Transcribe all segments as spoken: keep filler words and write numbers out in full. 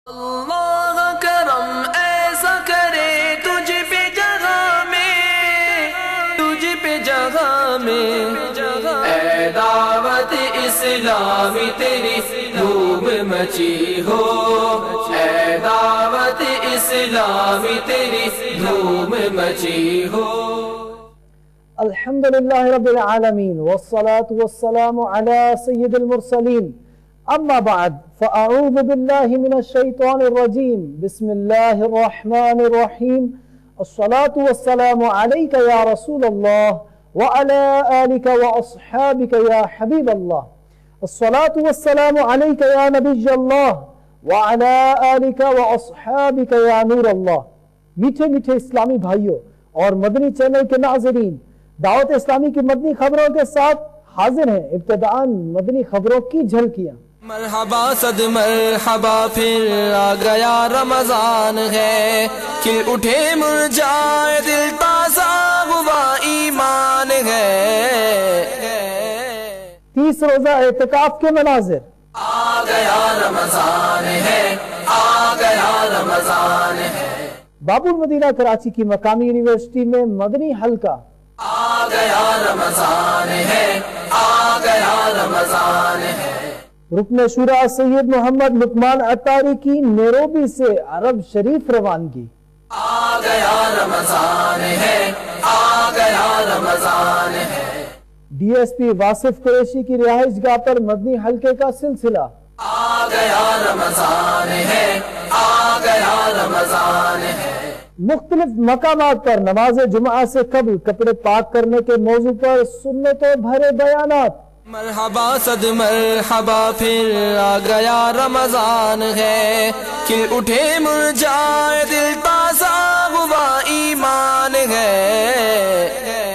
اللہ کرم ایسا کرے تجھ پہ جگہ میں، تجھ پہ جگہ میں، اے دعوت اسلامی تیری دھوم مچی ہو، اے دعوت اسلامی تیری دھوم مچی ہو۔ الحمدللہ رب العالمین والصلاة والسلام علی سید المرسلین، اما بعد فاعوذ باللہ من الشیطان الرجیم، بسم اللہ الرحمن الرحیم، الصلاة والسلام علیک یا رسول اللہ وعلی آلک واصحابک یا حبیب اللہ، الصلاة والسلام علیک یا نبی اللہ وعلی آلک واصحابک یا نور اللہ۔ میٹھے میٹھے اسلامی بھائیوں اور مدنی چینل کے ناظرین، دعوت اسلامی کی مدنی خبروں کے ساتھ حاضر ہیں۔ ابتداءً مدنی خبروں کی جھلکیاں۔ مرحبا صد مرحبا پھر آ گیا رمضان ہے، کھل اٹھے مرجائے دل تازہ ہوا ایمان ہے، تیس روزہ اعتکاف کے مناظر۔ آ گیا رمضان ہے، آ گیا رمضان ہے، باب المدینہ کراچی کی مقامی یونیورسٹی میں مدنی حلقہ۔ آ گیا رمضان ہے، آ گیا رمضان ہے، رکن شورا سید محمد لقمان عطاری کی نیروبی سے عرب شریف روانگی۔ آ گیا رمضان ہے، آ گیا رمضان ہے، D S P Wasif Qureshi کی رہائش گاہ پر مدنی حلقے کا سلسلہ۔ آ گیا رمضان ہے، آ گیا رمضان ہے، مختلف مقامات پر نماز جمعہ سے قبل کپڑے پاک کرنے کے موضوع پر سنتوں بھرے بیانات۔ مرحبا صد مرحبا پھر آ گیا رمضان ہے، کھل اٹھے مرجائے دل تازہ ہوا ایمان ہے،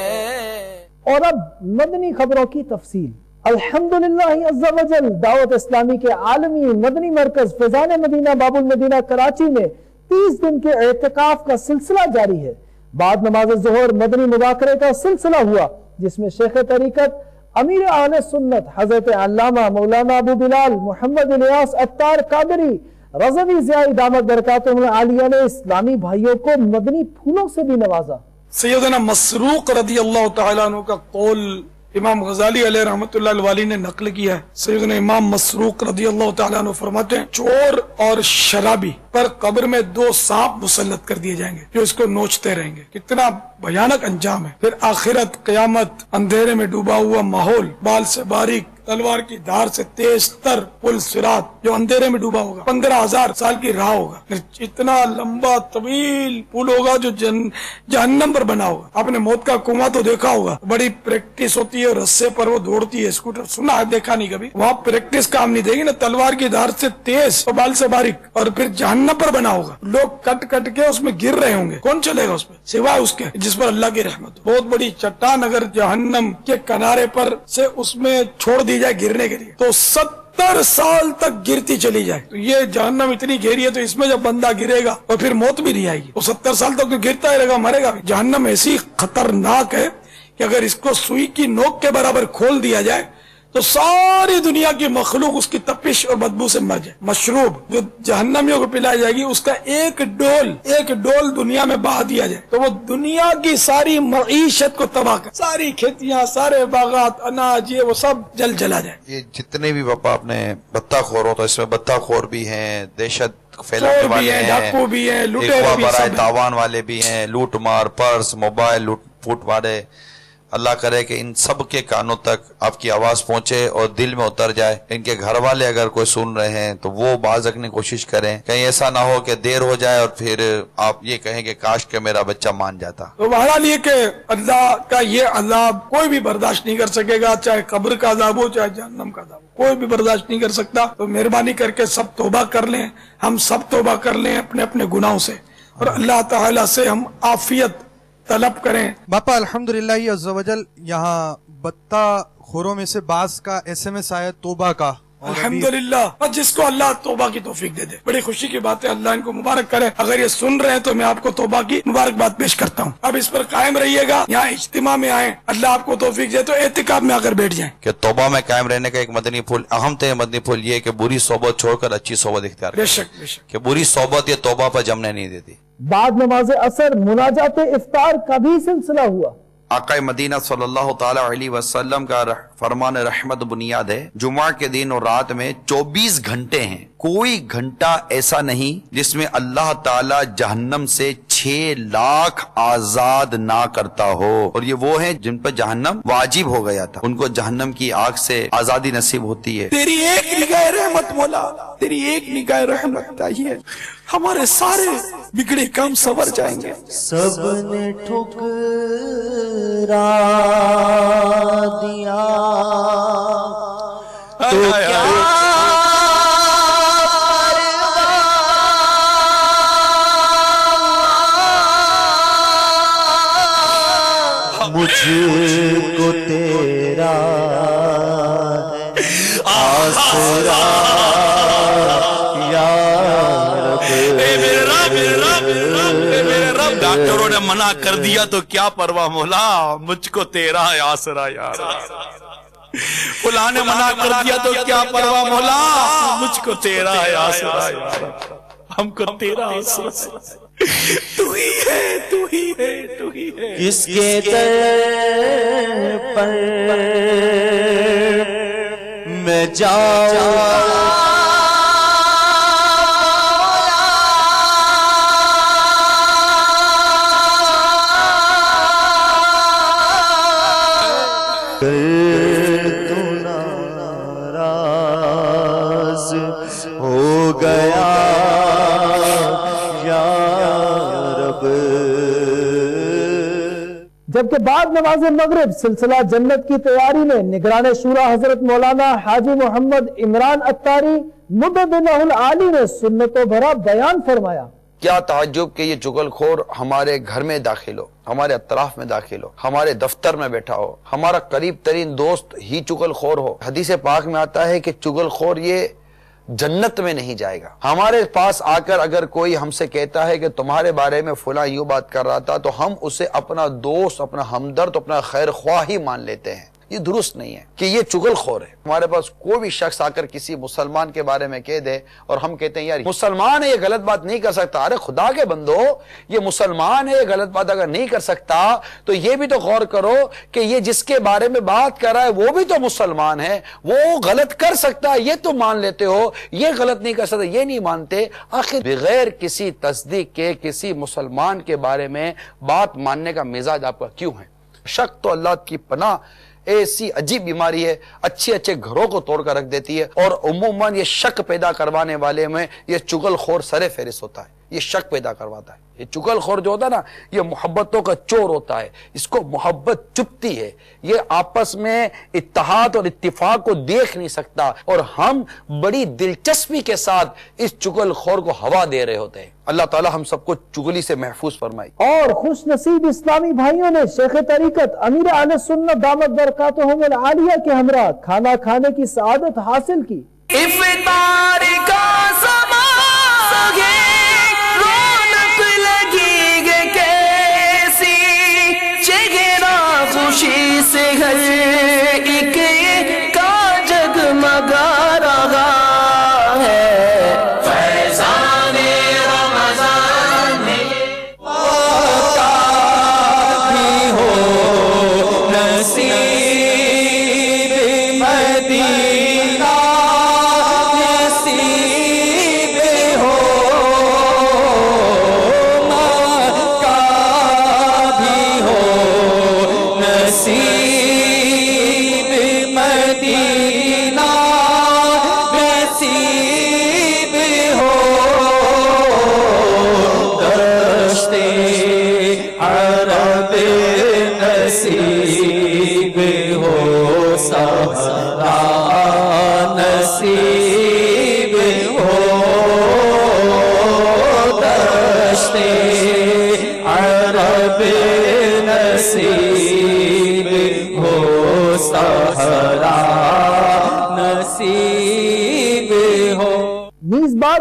اور اب مدنی خبروں کی تفصیل۔ الحمدللہ عز و جل دعوت اسلامی کے عالمی مدنی مرکز فیضان مدینہ باب المدینہ کراچی میں تیس دن کے اعتکاف کا سلسلہ جاری ہے۔ بعد نماز ظہر مدنی مذاکرے کا سلسلہ ہوا، جس میں شیخ طریقت امیر اہل سنت حضرت علامہ مولانا ابو بلال محمد الیاس عطار قادری رضوی ضیاء دامت برکاتہم العالیہ نے اسلامی بھائیوں کو مدنی پھولوں سے بھی نوازا۔ سیدنا مسروق رضی اللہ تعالیٰ عنہ کا قول امام غزالی علیہ رحمۃ اللہ الوالی نے نقل کیا ہے۔ سیدنا امام مسروق رضی اللہ تعالیٰ عنہ فرماتے ہیں، چور اور شرابی پر قبر میں دو سانپ مسلط کر دیے جائیں گے جو اس کو نوچتے رہیں گے۔ کتنا بھیانک انجام ہے۔ پھر آخرت، قیامت، اندھیرے میں ڈوبا ہوا ماحول، بال سے باریک، تلوار کی دھار سے تیز تر پل صراط جو اندھیرے میں ڈوبا ہوگا، پندرہ ہزار سال کی راہ ہوگا، اتنا لمبا طویل پل ہوگا جو جن جہنم پر بنا ہوگا۔ آپ نے موت کا کنواں تو دیکھا ہوگا، بڑی پریکٹس ہوتی ہے، رسے پر وہ دوڑتی ہے، اسکوٹر سنا ہے، دیکھا نہیں کبھی۔ وہاں پریکٹس کام نہیں دے گی نا، تلوار کی دھار سے تیز اور بال سے باریک، اور پھر جہنم پر بنا ہوگا، لوگ کٹ کٹ کے اس میں گر رہے ہوں گے۔ کون چلے گا اس میں سوائے اس کے جس پر اللہ کی رحمت ہو۔ بہت بڑی چٹان اگر جہنم کے کنارے پر سے اس میں چھوڑ دی جائے گرنے کے لیے تو ستر سال تک گرتی چلی جائے، تو یہ جہنم اتنی گہری ہے، تو اس میں جب بندہ گرے گا اور پھر موت بھی نہیں آئے گی، وہ ستر سال تک تو گرتا ہی رہے گا، مرے گا بھی۔ جہنم ایسی خطرناک ہے کہ اگر اس کو سوئی کی نوک کے برابر کھول دیا جائے تو ساری دنیا کی مخلوق اس کی تپش اور بدبو سے مر جائے۔ مشروب جو جہنمیوں کو پلائی جائے گی، اس کا ایک ڈول ایک ڈول دنیا میں بہا دیا جائے تو وہ دنیا کی ساری معیشت کو تباہ کر، ساری کھیتیاں، سارے باغات، اناج، یہ وہ سب جل جلا جائے۔ یہ جتنے بھی باپا اپنے بطہ خور ہو تو اس میں بطہ خور بھی ہیں، دہشت پھیلانے والے ہیں، ڈاکو بھی ہیں، اغوا برائے تاوان والے بھی ہیں، لوٹ مار، پرس، موبائل لوٹ پھوٹ والے۔ اللہ کرے کہ ان سب کے کانوں تک آپ کی آواز پہنچے اور دل میں اتر جائے۔ ان کے گھر والے اگر کوئی سن رہے ہیں تو وہ باز رکھنے کی کوشش کریں، کہیں ایسا نہ ہو کہ دیر ہو جائے اور پھر آپ یہ کہیں کہ کاش کہ میرا بچہ مان جاتا۔ تو بہرحال یہ کہ اللہ کا یہ عذاب کوئی بھی برداشت نہیں کر سکے گا، چاہے قبر کا عذاب ہو چاہے جہنم کا عذاب ہو، کوئی بھی برداشت نہیں کر سکتا۔ تو مہربانی کر کے سب توبہ کر لیں، ہم سب توبہ کر لیں اپنے اپنے گناہوں سے، اور اللہ تعالیٰ سے ہم عافیت طلب کریں۔ باپا الحمدللہ عز و جل یہاں بطہ خوروں میں سے بعض کا ایس ایم ایس آیا توبہ کا، الحمدللہ، بس جس کو اللہ توبہ کی توفیق دے دے، بڑی خوشی کی بات ہے، اللہ ان کو مبارک کرے۔ اگر یہ سن رہے ہیں تو میں آپ کو توبہ کی مبارکباد پیش کرتا ہوں۔ اب اس پر قائم رہیے گا، یہاں اجتماع میں آئیں، اللہ آپ کو توفیق دے تو اعتکاف میں آ کر بیٹھ جائیں۔ کہ توبہ میں قائم رہنے کا ایک مدنی پھول اہم تھے، مدنی پھول یہ کہ بری صحبت چھوڑ کر اچھی صحبت اختیار بے کریں، شک بے شک۔ کہ بری صحبت یہ توبہ پر جمنے نہیں دیتی۔ بعد نماز اثر مناجات افطار کا بھی سلسلہ ہوا۔ آقا مدینہ صلی اللہ تعالی علیہ وسلم کا فرمان رحمت بنیاد ہے، جمعہ کے دن اور رات میں چوبیس گھنٹے ہیں، کوئی گھنٹہ ایسا نہیں جس میں اللہ تعالی جہنم سے چھ لاکھ آزاد نہ کرتا ہو، اور یہ وہ ہیں جن پر جہنم واجب ہو گیا تھا، ان کو جہنم کی آگ سے آزادی نصیب ہوتی ہے۔ تیری ایک نگاہ رحمت مولا، تیری ایک نگاہ رحمت آئی ہے، ہمارے سارے بگڑے کام سنور جائیں گے۔ سب نے ٹھکرا دیا تو کیا مجھ کو تیرا آسرا یا رب۔ ڈاکٹروں نے منع کر دیا تو کیا پرواہ مولا، مجھ کو تیرا آسرا یا رب۔ فلاں نے منع کر دیا تو کیا پرواہ مولا، مجھ کو تیرا آسرا یا رب، ہم کو تیرا آسرا، تو ہی ہے تو ہی ہے تو ہی ہے۔ کس کے در پر میں جاؤں تو ناراض ہو گیا یا رب۔ جبکہ بعد نماز مغرب سلسلہ جنت کی تیاری میں نگران شورا حضرت مولانا حاجی محمد عمران اتاری مددنہ العالی نے سنتوں بھرا بیان فرمایا۔ کیا تعجب کہ یہ چغل خور ہمارے گھر میں داخل ہو، ہمارے اطراف میں داخل ہو، ہمارے دفتر میں بیٹھا ہو، ہمارا قریب ترین دوست ہی چغل خور ہو۔ حدیث پاک میں آتا ہے کہ چغل خور یہ جنت میں نہیں جائے گا۔ ہمارے پاس آ کر اگر کوئی ہم سے کہتا ہے کہ تمہارے بارے میں فلاں یوں بات کر رہا تھا تو ہم اسے اپنا دوست، اپنا ہمدرد، اپنا خیر خواہ ہی مان لیتے ہیں۔ یہ درست نہیں ہے کہ یہ چغل خور ہے۔ ہمارے پاس کوئی بھی شخص آ کر کسی مسلمان کے بارے میں کہہ دے اور ہم کہتے ہیں یار مسلمان ہے، یہ غلط بات نہیں کر سکتا، ارے خدا کے بندو یہ مسلمان ہے، یہ غلط بات اگر نہیں کر سکتا تو یہ بھی تو غور کرو کہ یہ جس کے بارے میں بات کر رہا ہے وہ بھی تو مسلمان ہے، وہ غلط کر سکتا ہے، یہ تو مان لیتے ہو، یہ غلط نہیں کر سکتا یہ نہیں مانتے۔ آخر بغیر کسی تصدیق کے کسی مسلمان کے بارے میں بات ماننے کا مزاج آپ کا کیوں ہے؟ شک تو اللہ کی پناہ ایسی عجیب بیماری ہے، اچھے اچھے گھروں کو توڑ کر رکھ دیتی ہے، اور عموماً یہ شک پیدا کروانے والے میں یہ چغل خور سر فہرست ہوتا ہے، یہ شک پیدا کرواتا ہے۔ یہ چغل خور جو ہوتا ہے نا یہ محبتوں کا چور ہوتا ہے، اس کو محبت چپتی ہے، یہ آپس میں اتحاد اور اتفاق کو دیکھ نہیں سکتا، اور ہم بڑی دلچسپی کے ساتھ اس چغل خور کو ہوا دے رہے ہوتے ہیں۔ اللہ تعالی ہم سب کو چغلی سے محفوظ فرمائے۔ اور خوش نصیب اسلامی بھائیوں نے شیخ طریقت امیر اہل سنت دامت برکاتہم العالیہ کے ہمراہ کھانا کھانے کی سعادت حاصل کی۔ افطار کا زمان ہے، رونق لگی گے کیسی، چہرہ خوشی سے ہر ایک کا جگمگا رہا ہے۔ فیضان رمضان آقا بھی ہو نصیب مدینہ، نصیب ہو مکہ بھی ہو نصیب مدینہ، نصیب ہو دشت عرب، نصیب ہو صحرا، نصیب ہو دشت عرب، نصیب ہو صحرا، نصیب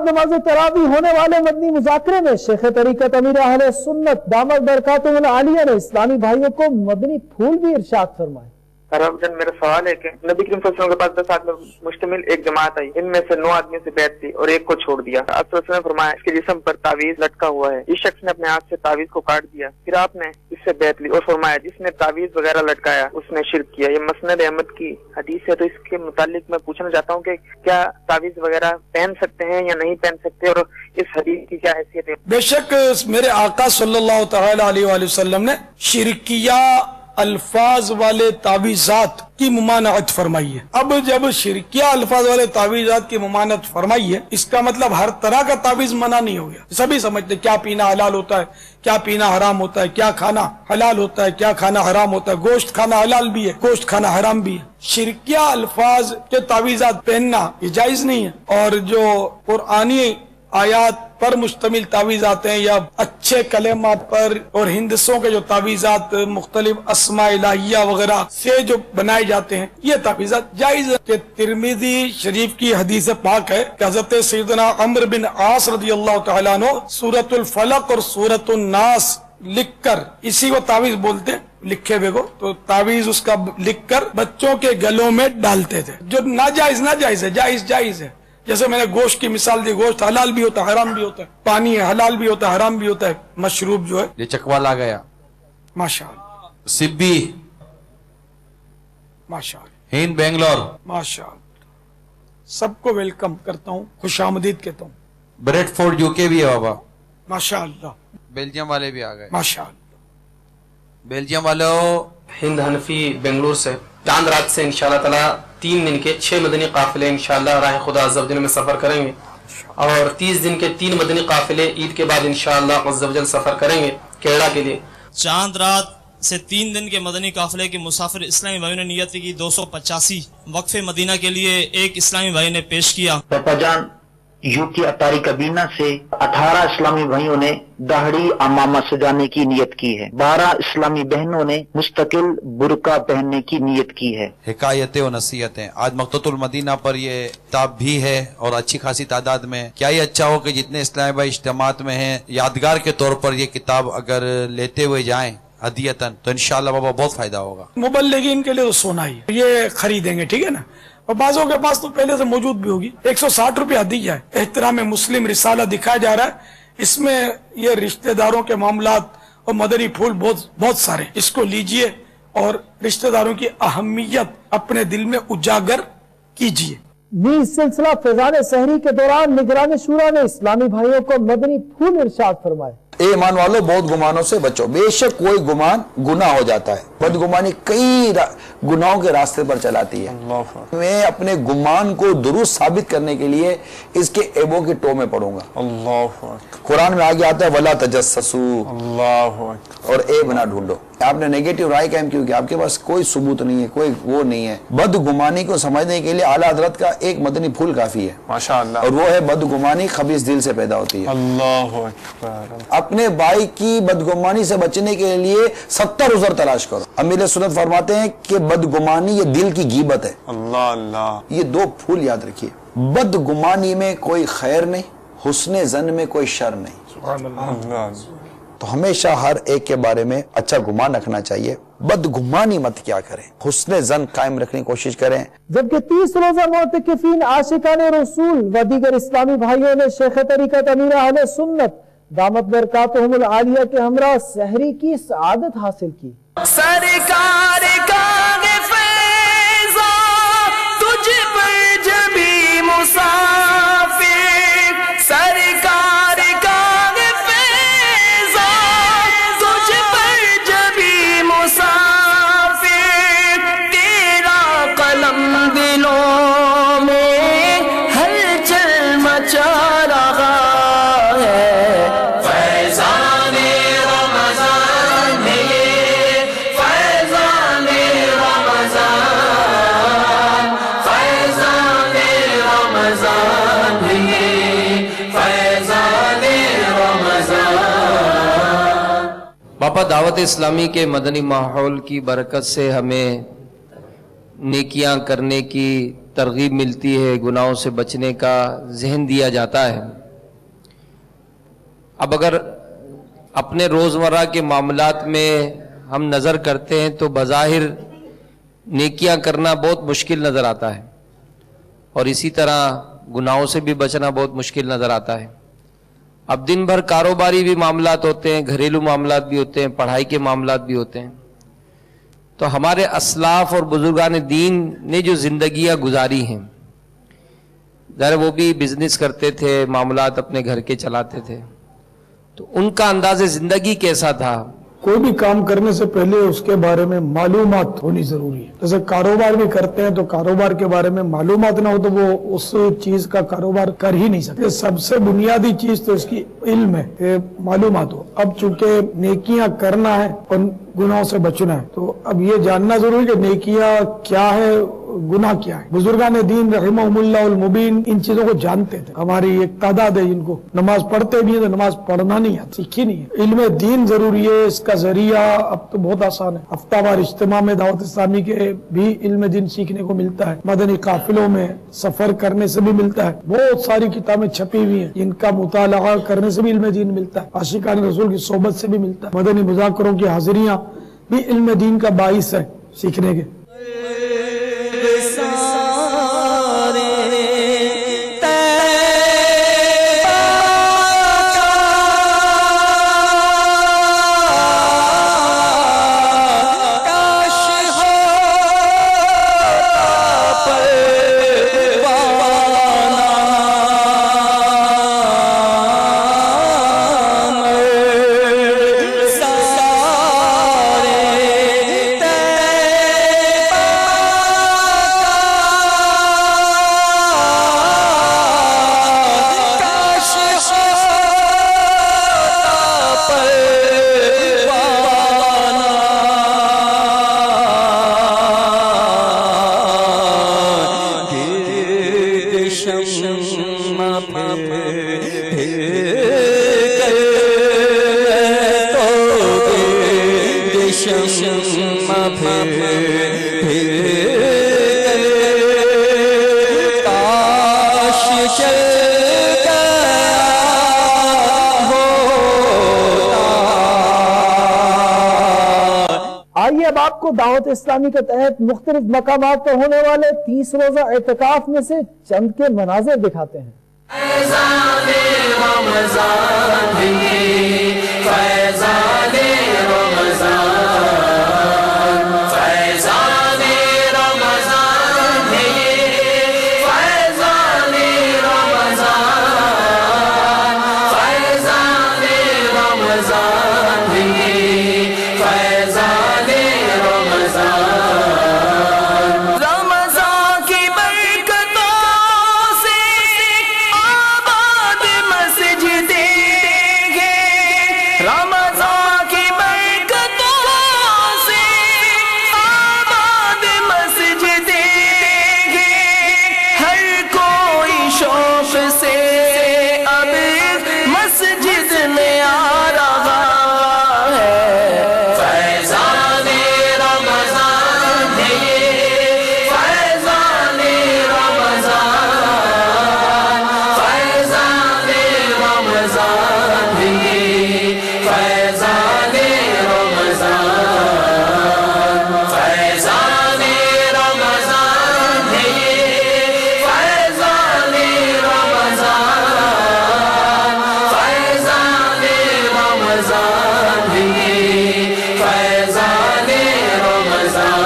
بعد نماز تراویح ہونے والے مدنی مذاکرے میں شیخ طریقت امیر اہل سنت دامت برکاتہم العالیہ نے اسلامی بھائیوں کو مدنی پھول بھی ارشاد فرمائے۔ رب جان میرا سوال ہے کہ نبی کریم صلی اللہ علیہ وسلم کے پاس دس آدمی مشتمل ایک جماعت آئی، ان میں سے نو آدمیوں سے بیعت تھی اور ایک کو چھوڑ دیا۔ آپ صلی اللہ علیہ وسلم نے فرمایا اس کے جسم پر تعویذ لٹکا ہوا ہے، اس شخص نے اپنے ہاتھ سے تعویذ کو کاٹ دیا، پھر آپ نے اس سے بیعت لی اور فرمایا جس نے تعویذ وغیرہ لٹکایا اس نے شرک کیا۔ یہ مسند احمد کی حدیث ہے، تو اس کے متعلق میں پوچھنا چاہتا ہوں کہ کیا تعویذ وغیرہ پہن سکتے ہیں یا نہیں پہن سکتے، اور اس حدیث کی کیا حیثیت ہے؟ بے شک میرے آقا صلی اللہ تعالی علیہ وآلہ وسلم نے شرکیہ الفاظ والے تعویذات کی ممانعت فرمائی ہے۔ اب جب شرکیہ الفاظ والے تعویذات کی ممانعت فرمائی ہے، اس کا مطلب ہر طرح کا تعویذ منع نہیں ہو گیا۔ سبھی سمجھتے کیا پینا حلال ہوتا ہے، کیا پینا حرام ہوتا ہے، کیا کھانا حلال ہوتا ہے، کیا کھانا حرام ہوتا ہے، گوشت کھانا حلال بھی ہے، گوشت کھانا حرام بھی ہے۔ شرکیہ الفاظ کے تعویذات پہننا یہ جائز نہیں ہے، اور جو قرآنی آیات پر مشتمل تعویذات ہیں یا اچھے کلمات پر اور ہندسوں کے جو تعویذات مختلف اسماء الہیہ وغیرہ سے جو بنائے جاتے ہیں، یہ تعویذات جائز ہے۔ کہ ترمذی شریف کی حدیث پاک ہے کہ حضرت سیدنا عمرو بن عاص رضی اللہ تعالیٰ عنہ سورۃ الفلق اور سورۃ الناس لکھ کر، اسی کو تعویذ بولتے ہیں، لکھے ہوئے کو، تو تعویذ اس کا لکھ کر بچوں کے گلوں میں ڈالتے تھے۔ جو ناجائز ناجائز ہے، جائز جائز ہے۔ جیسے میں نے گوشت کی مثال دی، گوشت حلال بھی ہوتا ہے حرام بھی ہوتا ہے، پانی ہے حلال بھی ہوتا ہے حرام بھی ہوتا ہے، مشروب جو ہے یہ چکوال آ گیا، ماشاءاللہ، سبی ماشاءاللہ، ہند بنگلور، ماشاءاللہ، سب کو ویلکم کرتا ہوں، خوش آمدید کہتا ہوں، بریڈ فورڈ یو کے بھی ہے بابا، ماشاءاللہ، بیلجیم والے بھی آ گئے، ماشاءاللہ، بیلجیم والوں ہند حنفی بنگلور سے چاند رات سے انشاءاللہ تعالی تین دن کے چھ مدنی قافلے انشاءاللہ راہ خدا عز و جل میں سفر کریں گے، اور تیس دن کے تین مدنی قافلے عید کے بعد انشاءاللہ عز و جل سفر کریں گے کیرلا کے لیے۔ چاند رات سے تین دن کے مدنی قافلے کے مسافر اسلامی بھائیوں نے نیت کی دو سو پچاسی وقف مدینہ کے لیے ایک اسلامی بھائی نے پیش کیا۔ پاپا جان یو کی اطاری کابینہ سے اٹھارہ اسلامی بھائیوں نے داڑھی امامہ سجانے کی نیت کی ہے، بارہ اسلامی بہنوں نے مستقل برقع پہننے کی نیت کی ہے۔ حکایتیں و نصیحتیں، آج مقتۃ المدینہ پر یہ کتاب بھی ہے اور اچھی خاصی تعداد میں۔ کیا یہ اچھا ہو کہ جتنے اسلامی بھائی اجتماعات میں ہیں یادگار کے طور پر یہ کتاب اگر لیتے ہوئے جائیں ہدیتاً تو انشاءاللہ بابا بہت فائدہ ہوگا۔ مبلغین کے لیے تو سونا ہی ہے، یہ خریدیں گے، ٹھیک ہے نا، اور بعضوں کے پاس تو پہلے سے موجود بھی ہوگی۔ ایک سو ساٹھ روپیہ دیا ہے، احترام مسلم رسالہ دکھایا جا رہا ہے، اس میں یہ رشتہ داروں کے معاملات اور مدنی پھول بہت بہت سارے، اس کو لیجئے اور رشتہ داروں کی اہمیت اپنے دل میں اجاگر کیجئے۔ نیز سلسلہ فیضان سحری کے دوران نگران شورا نے اسلامی بھائیوں کو مدنی پھول ارشاد فرمائے۔ اے ایمان والو بہت گمانوں سے بچو، بے شک کوئی گمان گناہ ہو جاتا ہے، بدگمانی کئی گناہوں کے راستے پر چلاتی ہے۔ میں اپنے گمان کو درست ثابت کرنے کے لیے اس کے عیبوں کی ٹو میں پڑھوں گا۔ قرآن میں آگے آتا ہے وَلَا تَجَسَّسُوا، اور عیب نہ ڈھونڈو۔ آپ نے نیگیٹو رائے قائم کیوں کہ آپ کے پاس کوئی ثبوت نہیں ہے، کوئی وہ نہیں ہے۔ بدگمانی کو سمجھنے کے لیے اعلیٰ حضرت کا ایک مدنی پھول کافی ہے ماشاءاللہ، اور وہ ہے بدگمانی خبیث دل سے پیدا ہوتی ہے۔ اللہ اکبر۔ اپنے بھائی کی بدگمانی سے بچنے کے لیے ستر عذر تلاش کرو۔ امیر سنت فرماتے ہیں کہ بدگمانی یہ دل کی غیبت ہے۔ اللہ اللہ، یہ دو پھول یاد رکھیے، بدگمانی میں کوئی خیر نہیں، حسن ظن میں کوئی شر نہیں۔ سبحان اللہ۔ تو ہمیشہ ہر ایک کے بارے میں اچھا گمان رکھنا چاہیے، بدگمانی مت کیا کریں، حسن ظن قائم رکھنے کی کوشش کریں۔ جبکہ تیس روزہ معتکفین عاشقان رسول و دیگر اسلامی بھائیوں نے شیخ طریقت امیر اہل سنت دامت برکاتہم العالیہ کے ہمراہ سحری کی سعادت حاصل کی۔ سرکار کا فیضا تجھ پر جبی مسافر، سرکار کا فیضا تجھ پر جبی مسافر، تیرا قلم دلوں میں ہلچل مچا رہا ہے، فیضان رمضان ہے، فیضان رمضان، فیضان رمضان ہے، فیضان رمضان۔ باپا دعوت اسلامی کے مدنی ماحول کی برکت سے ہمیں نیکیاں کرنے کی ترغیب ملتی ہے، گناہوں سے بچنے کا ذہن دیا جاتا ہے۔ اب اگر اپنے روزمرہ کے معاملات میں ہم نظر کرتے ہیں تو بظاہر نیکیاں کرنا بہت مشکل نظر آتا ہے، اور اسی طرح گناہوں سے بھی بچنا بہت مشکل نظر آتا ہے۔ اب دن بھر کاروباری بھی معاملات ہوتے ہیں، گھریلو معاملات بھی ہوتے ہیں، پڑھائی کے معاملات بھی ہوتے ہیں، تو ہمارے اسلاف اور بزرگان دین نے جو زندگیاں گزاری ہیں، ظاہر وہ بھی بزنس کرتے تھے، معاملات اپنے گھر کے چلاتے تھے، تو ان کا انداز زندگی کیسا تھا؟ کوئی بھی کام کرنے سے پہلے اس کے بارے میں معلومات ہونی ضروری ہے۔ جیسے کاروبار بھی کرتے ہیں تو کاروبار کے بارے میں معلومات نہ ہو تو وہ اس چیز کا کاروبار کر ہی نہیں سکتے۔ سب سے بنیادی چیز تو اس کی علم ہے کہ معلومات ہو۔ اب چونکہ نیکیاں کرنا ہے اور گناہوں سے بچنا ہے، تو اب یہ جاننا ضروری ہے کہ نیکیاں کیا ہے، گناہ کیا ہے۔ بزرگان دین رحمہم اللہ المبین ان چیزوں کو جانتے تھے۔ ہماری ایک تعداد ہے جن کو نماز پڑھتے بھی ہیں تو نماز پڑھنا نہیں آتا، سیکھی نہیں ہے۔ علم دین ضروری ہے، اس کا ذریعہ اب تو بہت آسان ہے۔ ہفتہ وار اجتماع میں دعوت اسلامی کے بھی علم دین سیکھنے کو ملتا ہے، مدنی قافلوں میں سفر کرنے سے بھی ملتا ہے، بہت ساری کتابیں چھپی ہوئی ہیں جن کا مطالعہ کرنے سے بھی علم دین ملتا ہے، عاشقان رسول کی صحبت سے بھی ملتا ہے، مدنی مذاکروں کی حاضریاں بھی علم دین کا باعث ہے سیکھنے کے۔ آئیے اب آپ کو دعوت اسلامی کے تحت مختلف مقامات پر ہونے والے تیس روزہ اعتکاف میں سے چند کے مناظر دکھاتے ہیں۔ فیضان رمضان بھی، فیضان رمضان، فیضان رمضان بھی، فیضان رمضان، فیضان رمضان بھی، فیضان رمضان۔ رمضان کی برکتوں سے آباد مسجدیں ہیں، رمضان کی برکتوں سے آباد مسجدیں ہیں، ہر کوئی شوق سے اب مسجد میں آ رہا ہے۔ فیضان رمضان ہے یہ، فیضان رمضان، فیضان رمضان ہے یہ، فیضان رمضان، فیضان رمضان ہے یہ، فیضان رمضان، فیضان رمضان ہے یہ، فیضان رمضان۔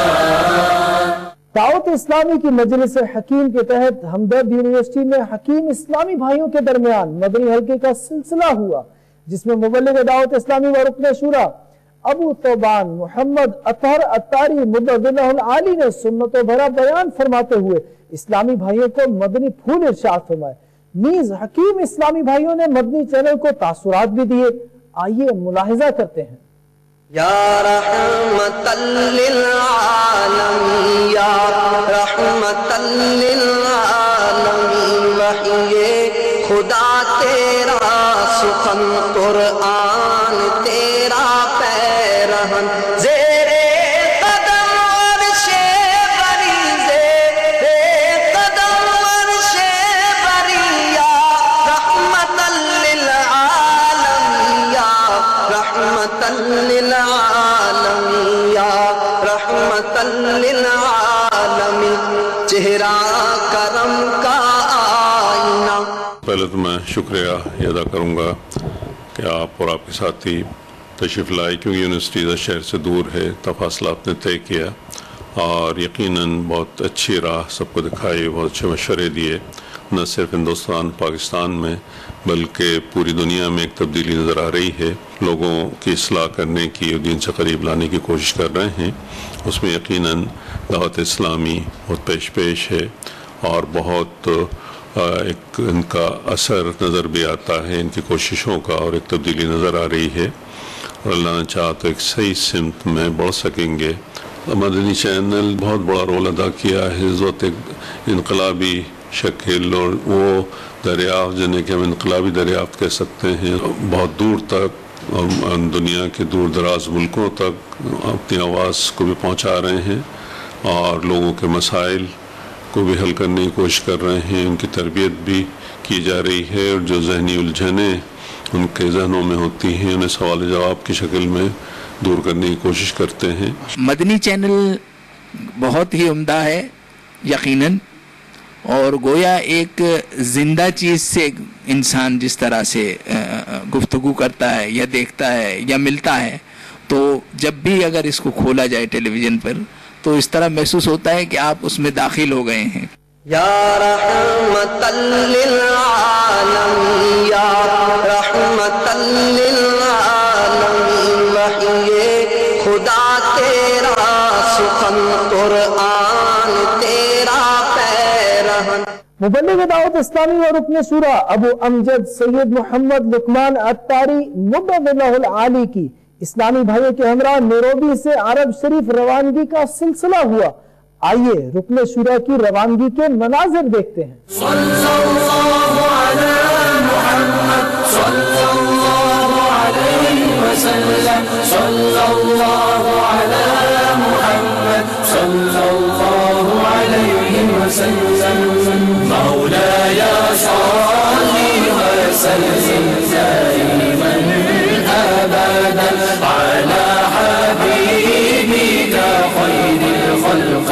دعوت اسلامی کی مجلس حکیم کے تحت ہمدرد یونیورسٹی میں حکیم اسلامی بھائیوں کے درمیان مدنی حلقے کا سلسلہ ہوا، جس میں مبلغ دعوت اسلامی و رکن شورا ابو توبان محمد اطہر اتاری مدد اللہ العالی نے سنت و بھرا بیان فرماتے ہوئے اسلامی بھائیوں کو مدنی پھول ارشاد فرمائے۔ نیز حکیم اسلامی بھائیوں نے مدنی چینل کو تاثرات بھی دیے، آئیے ملاحظہ کرتے ہیں۔ یا رحمت للعالمین، یا رحمت للعالمین، وحی خدا تیرا سخن قرآن تیرا پیرہن، زیر قدم عرش بری، زیر قدم عرش بری، یا رحمت للعالمین، شکریہ یہ ادا کروں گا کہ آپ اور آپ کے ساتھی تشریف لائے، کیونکہ یونیورسٹی شہر سے دور ہے، تفاصلہ آپ نے طے کیا اور یقیناً بہت اچھی راہ سب کو دکھائی، بہت اچھے مشورے دیے، نہ صرف ہندوستان پاکستان میں بلکہ پوری دنیا میں ایک تبدیلی نظر آ رہی ہے، لوگوں کی اصلاح کرنے کی اور دین سے قریب لانے کی کوشش کر رہے ہیں، اس میں یقیناً دعوت اسلامی بہت پیش پیش ہے اور بہت ایک ان کا اثر نظر بھی آتا ہے، ان کی کوششوں کا، اور ایک تبدیلی نظر آ رہی ہے اور اللہ نے چاہا تو ایک صحیح سمت میں بڑھ سکیں گے۔ مدنی چینل بہت بڑا رول ادا کیا ہے اس وقت، ایک انقلابی شکل اور وہ دریافت جنہیں کہ ہم انقلابی دریافت کہہ سکتے ہیں، بہت دور تک اور دنیا کے دور دراز ملکوں تک اپنی آواز کو بھی پہنچا رہے ہیں اور لوگوں کے مسائل کو بھی حل کرنے کی کوشش کر رہے ہیں، ان کی تربیت بھی کی جا رہی ہے اور جو ذہنی الجھنیں ان کے ذہنوں میں ہوتی ہیں انہیں سوال جواب کی شکل میں دور کرنے کی کوشش کرتے ہیں۔ مدنی چینل بہت ہی عمدہ ہے یقیناً، اور گویا ایک زندہ چیز سے انسان جس طرح سے گفتگو کرتا ہے یا دیکھتا ہے یا ملتا ہے، تو جب بھی اگر اس کو کھولا جائے ٹیلی ویژن پر تو اس طرح محسوس ہوتا ہے کہ آپ اس میں داخل ہو گئے ہیں۔ یا رحمت للعالم یا رحمت للعالم وحی خدا تیرا سخن قرآن تیرا پیرہن۔ مبلغ دعوت اسلامی اور رکن شورا ابو امجد سید محمد لقمان عطاری مدد اللہ العالی کی اسلامی بھائیوں کے ہمراہ نیروبی سے عرب شریف روانگی کا سلسلہ ہوا۔ آئیے رکن شورا کی روانگی کے مناظر دیکھتے ہیں۔ صلی اللہ علی محمد صلی اللہ علیہ وسلم صلی اللہ علی محمد صلی اللہ علیہ وسلم مولاي صلی وسلم دائما ابدا على حبيبك خير الخلق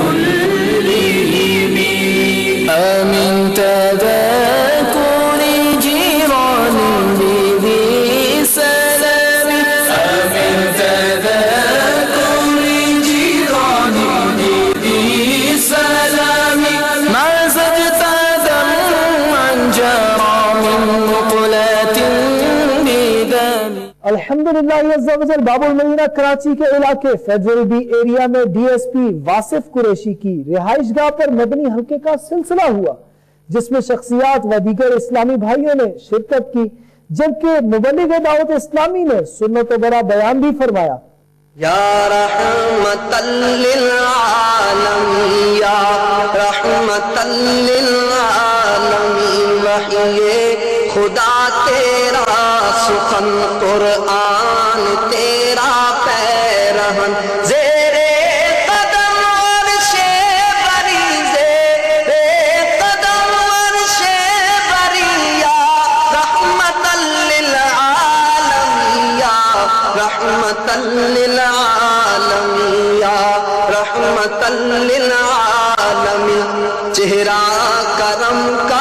كلهم آمن تذاكر جيران بذي سلام آمن تذاكر جيران بذي سلام ما زدت دمعا جرى من مقلات بدم۔ الحمدللہ عز و جل باب المدینہ کراچی کے علاقے فیڈرل بی ایریا میں D S P Wasif Qureshi کی رہائش گاہ پر مدنی حلقے کا سلسلہ ہوا، جس میں شخصیات و دیگر اسلامی بھائیوں نے شرکت کی، جبکہ مبلغ دعوت اسلامی نے سنت و برا بیان بھی فرمایا۔ یا رحمت للعالم یا رحمت للعالم وحی خدا تیرا سخن قرآن تیرا پیرہن زیر قدم عرش بری زیر قدم عرش بری یا رحمت للعالم یا رحمت للعالم یا رحمت للعالم چہرہ کرم کا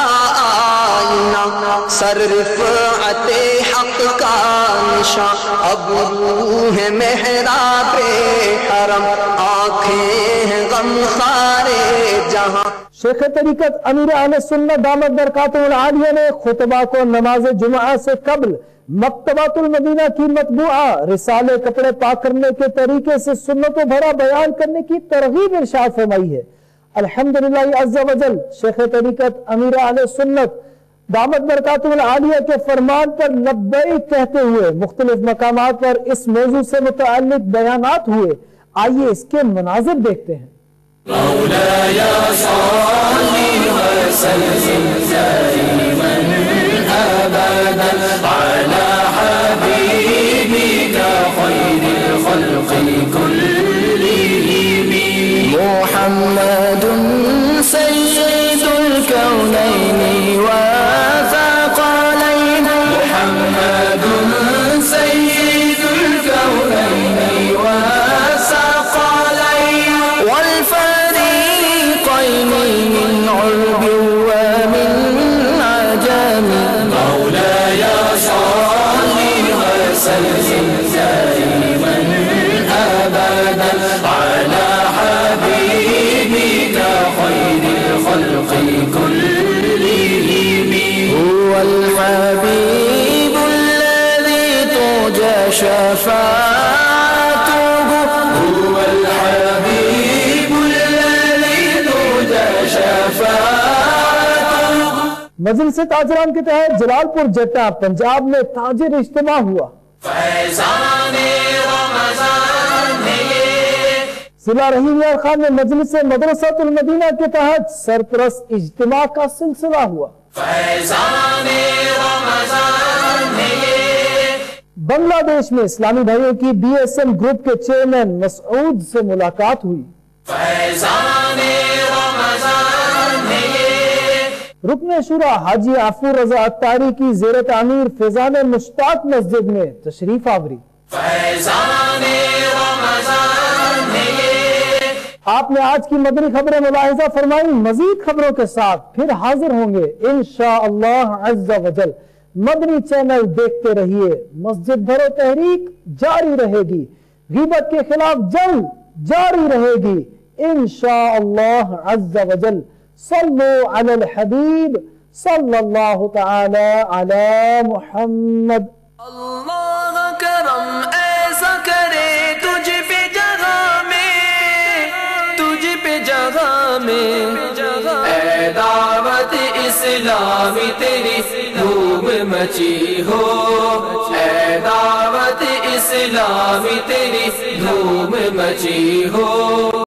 سر رفعت حق کا نشان اب روح محراب حرم آنکھیں ہیں غمخار جہاں۔ شیخ طریقت امیر اہل سنت دامت برکاتہ العالیہ نے خطبہ کو نماز جمعہ سے قبل مکتبۃ المدینہ کی مطبوعہ رسالے کپڑے پاک کرنے کے طریقے سے سنت و بھرا بیان کرنے کی ترغیب ارشاد فرمائی ہے۔ الحمدللہ عز و جل شیخ طریقت امیر اہل سنت دامت برکاتہ العالیہ کے فرمان پر لبیک کہتے ہوئے مختلف مقامات پر اس موضوع سے متعلق بیانات ہوئے، آئیے اس کے مناظر دیکھتے ہیں۔ مولاي صل وسلم دائما ابدا على حبيبك خير الخلق كلهم محمد سيد الكونين وثقلين محمد سيد الكونين وثقلين والفريقين من عرب ومن وسلم دائما أبدا على حبيبك خير الخلق كلهم. هو الحبيب الذي ترجى شفاعته، هو الحبيب الذي ترجى شفاعته. مجلس تاجران کے تحت جلال پور جٹا پنجاب میں تاجر اجتماع ہوا. فیضان رمضان ہے ضلع رحیم یار خان میں مجلس مدرسۃ المدینہ کے تحت سرپرست اجتماع کا سلسلہ ہوا. فیضان رمضان ہے بنگلہ دیش میں اسلامی بھائیوں کی بی ایس ایم گروپ کے چیئرمین مسعود سے ملاقات ہوئی. فیضان رمضان ہے رکن شورا حاجی عفور رضا اتاری کی زیر تعمیر فیضان مشتاق مسجد میں تشریف آوری. فیضان رمضان ہے آپ نے آج کی مدنی خبریں ملاحظہ فرمائی. مزید خبروں کے ساتھ پھر حاضر ہوں گے انشاءاللہ عز و جل. مدنی چینل دیکھتے رہیے. مسجد بھرو تحریک جاری رہے گی. غیبت کے خلاف جنگ جاری رہے گی انشاءاللہ عز و جل. صلو علی الحبیب صلی اللہ تعالی علی محمد. اللہ کرم ایسا کرے تجھ پہ جگہ میں، تجھ پہ جگہ میں. اے دعوت اسلامی تیری دھوم مچی ہو، اے دعوت اسلامی تیری دھوم مچی ہو.